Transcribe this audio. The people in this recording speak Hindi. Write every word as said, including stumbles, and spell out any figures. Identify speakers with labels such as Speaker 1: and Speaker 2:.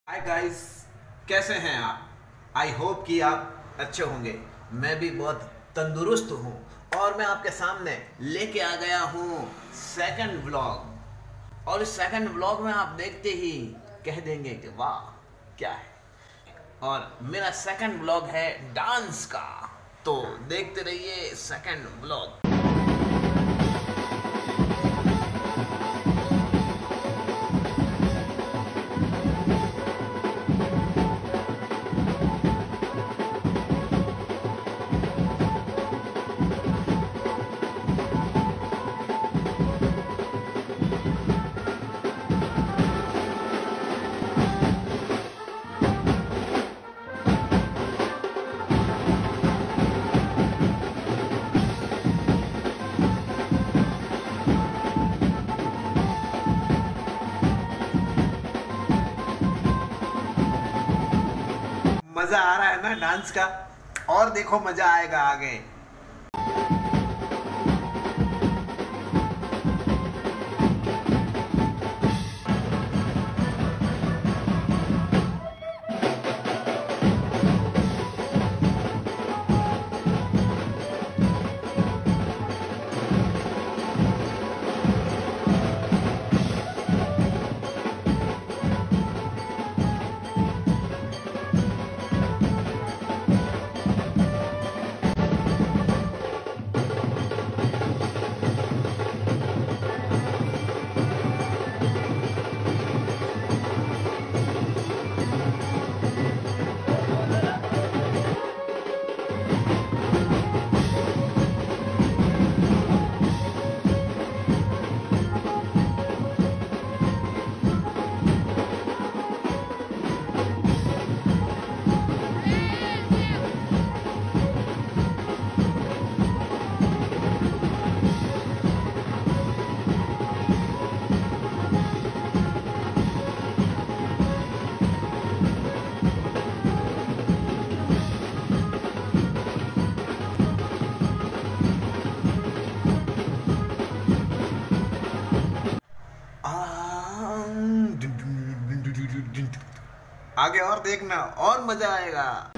Speaker 1: हाय गाइस, कैसे हैं आप? आई होप कि आप अच्छे होंगे। मैं भी बहुत तंदुरुस्त हूँ और मैं आपके सामने लेके आ गया हूँ सेकंड व्लॉग। और इस सेकंड व्लॉग में आप देखते ही कह देंगे कि वाह क्या है। और मेरा सेकंड व्लॉग है डांस का, तो देखते रहिए सेकंड व्लॉग। मजा आ रहा है ना डांस का? और देखो मजा आएगा आगे। आगे और देखना और मजा आएगा।